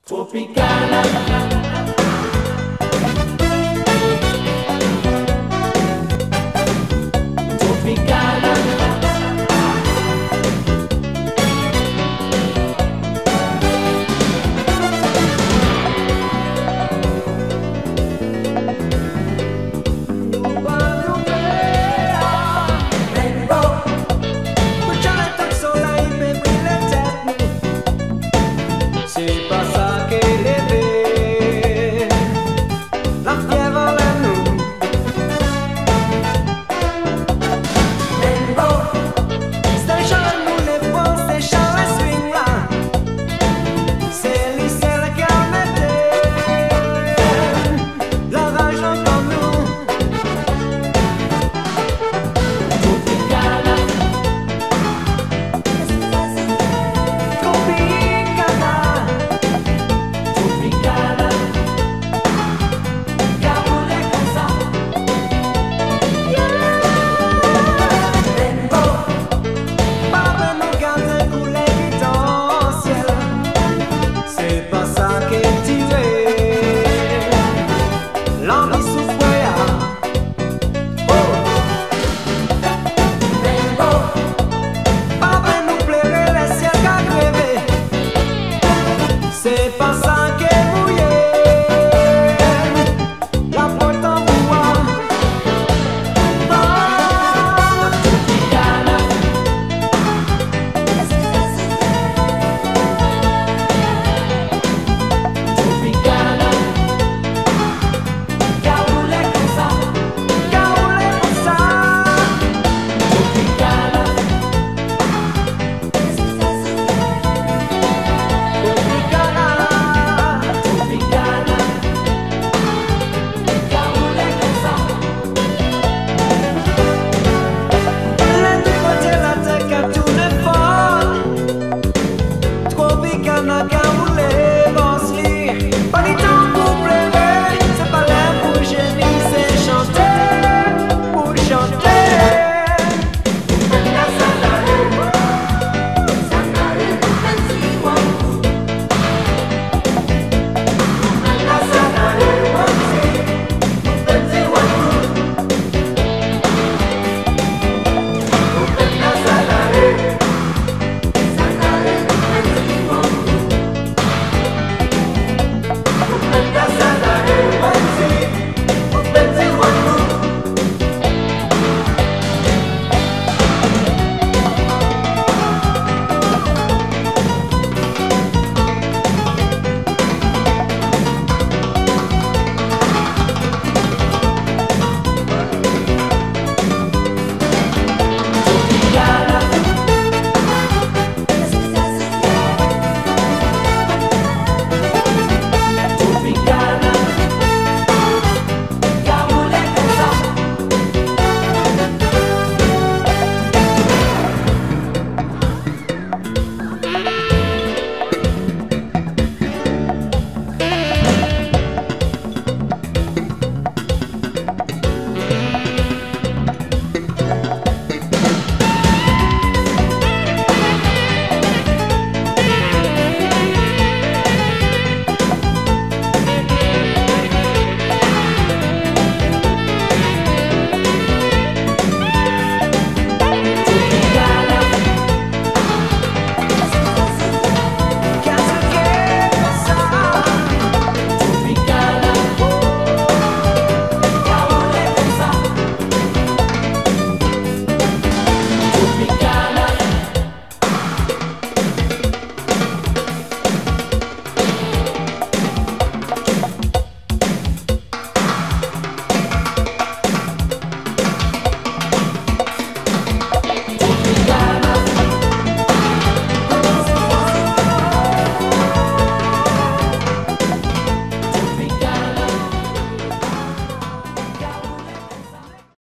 Tropicana. Tropicana. C'est pas ça qu'elle est, la fièvre la nous. Rainbow, station nous les bons, c'est Charles Swing là. C'est lui, c'est la carnette, la rage comme nous. Tropicana. Tropicana. Tropicana. Caboulé comme ça. Rainbow, pas nous garder couler vite en ciel. C'est pas ça qu'est tiré. L'envie souffre. Rainbow. Pas nous pleurer les ciels qu'à crever. C'est pas ça.